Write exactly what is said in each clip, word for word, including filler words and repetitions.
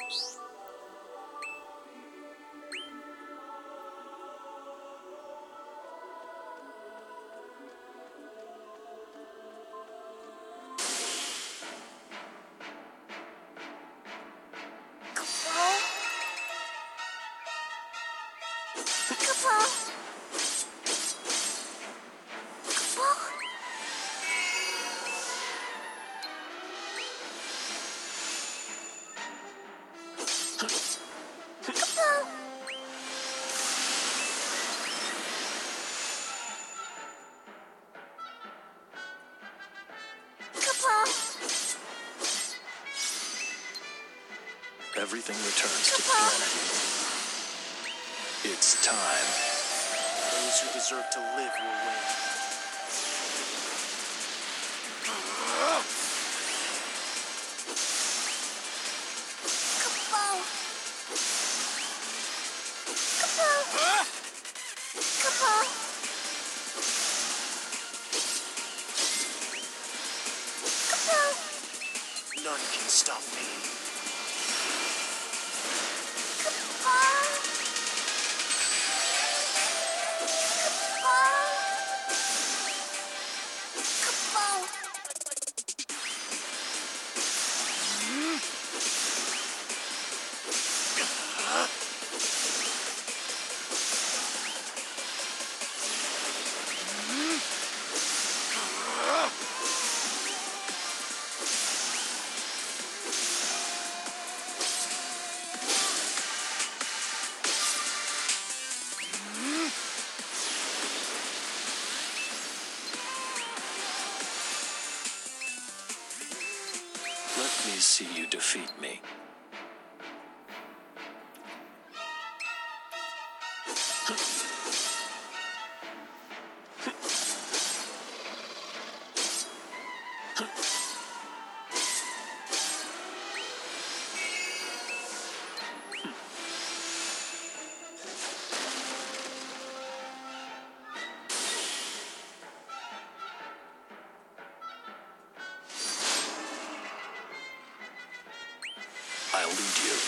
Everything returns to the planet. It's time. Those who deserve to live will win. None can stop me. Let me see you defeat me. I'll lead you.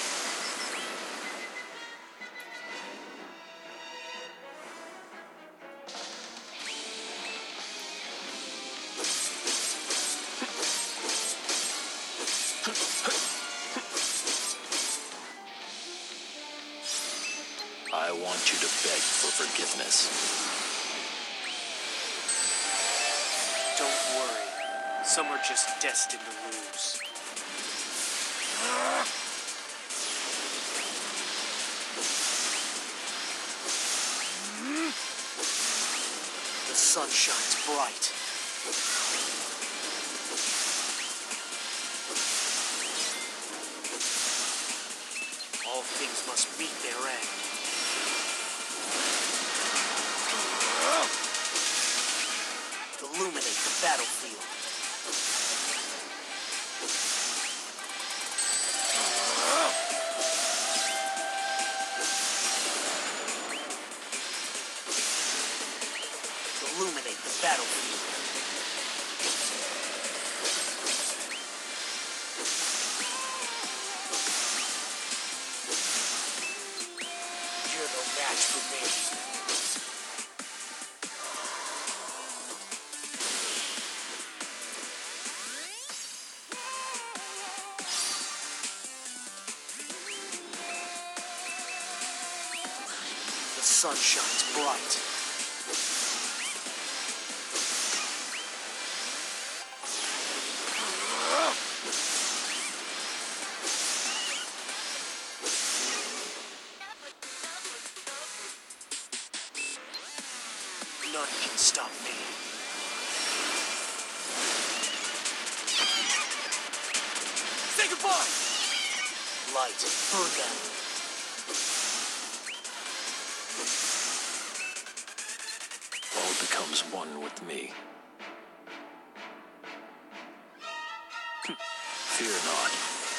I want you to beg for forgiveness. Don't worry. Some are just destined to lose. The sun shines bright. All things must meet their end. Illuminate the battlefield. Illuminate the battlefield. You're no match for me. The sun shines bright. None can stop me. Say goodbye! Light, burn them. All becomes one with me. Fear not.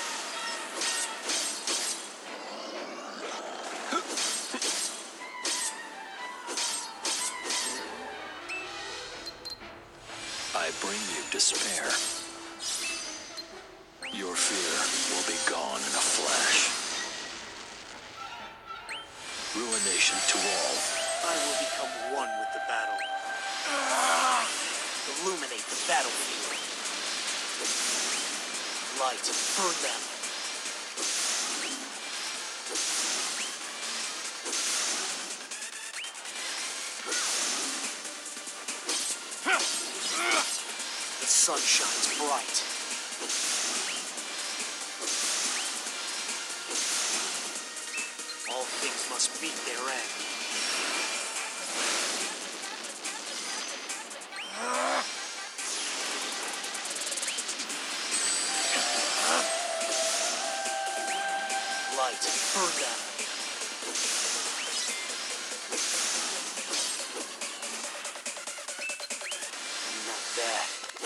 I bring you despair. Your fear will be gone in a flash. illumination to all. I will become one with the battle. Illuminate the battlefield. Light, burn them. The sun shines bright. All things must meet their end. Light, burn them. Not that.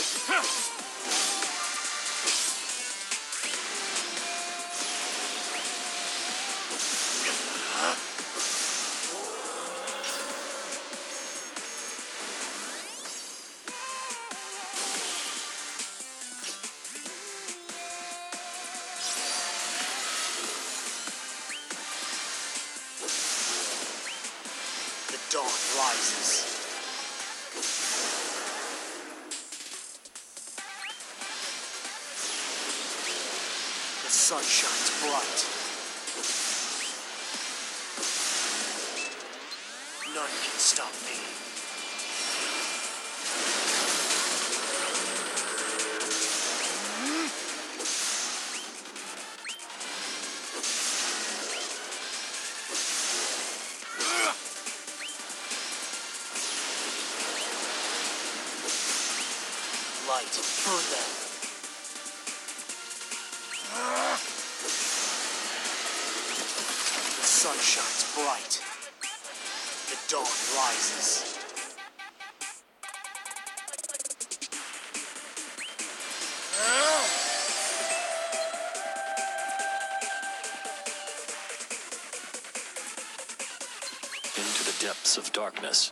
The dawn rises. The sun shines bright. None can stop me. Light, burn them. The sun shines bright. The dawn rises. Into the depths of darkness.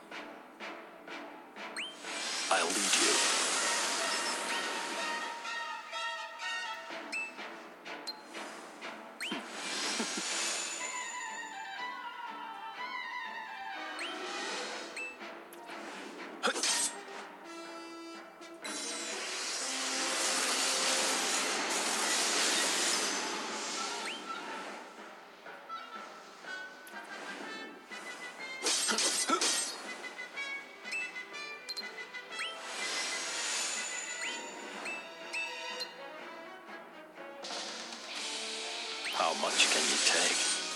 I'll lead you. How much can you take?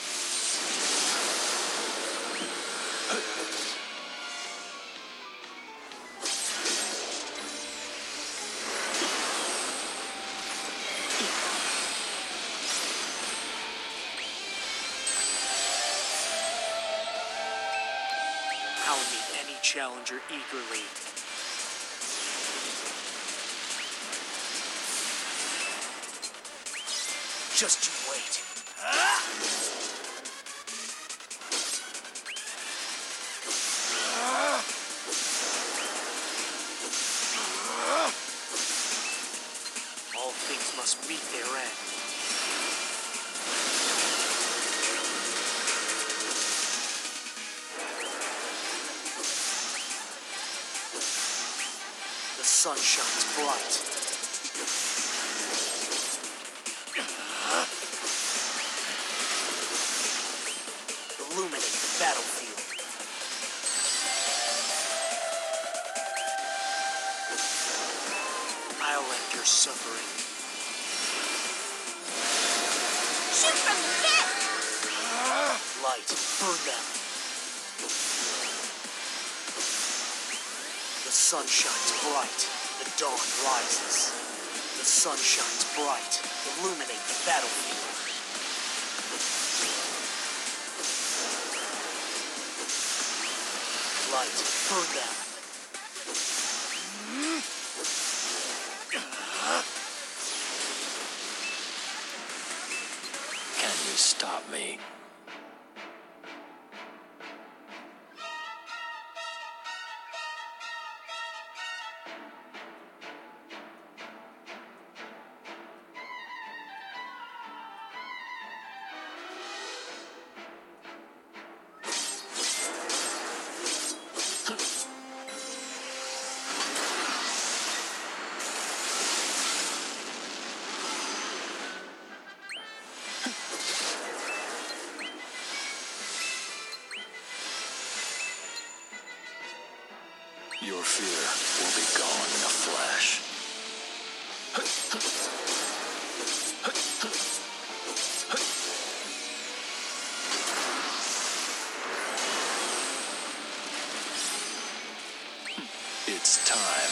I'll meet any challenger eagerly. Just you wait. All things must meet their end. The sun shines bright. Illuminate the battlefield. I'll end your suffering. Shoot from the pit! Light, burn them. The sun shines bright. The dawn rises. The sun shines bright. Illuminate the battlefield. Light, burn them. Can you stop me? fear will be gone in a flash. It's time.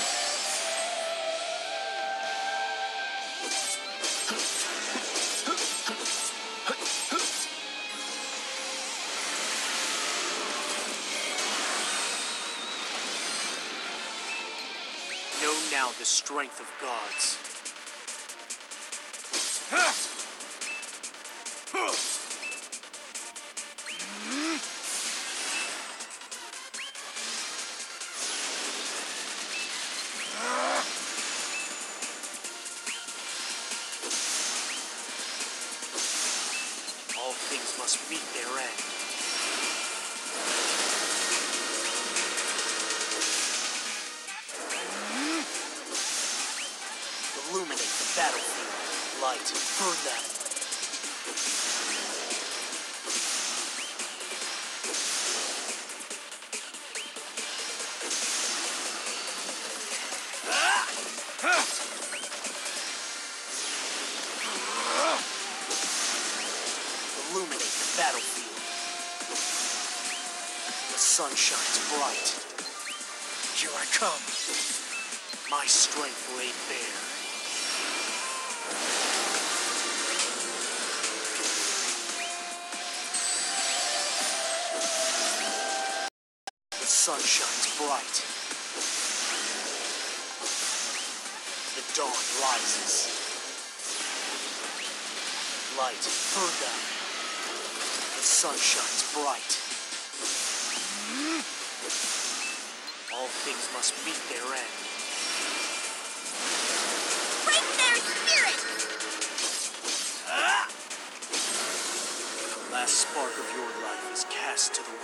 Know now the strength of gods. All things must meet their end. Illuminate the battlefield. Light, burn them. Illuminate the battlefield. The sun shines bright. Here I come. My strength laid bare. The sun shines bright. The dawn rises. Light, burn them. The sun shines bright. All things must meet their end. Break their spirit! The last spark of your life is cast to the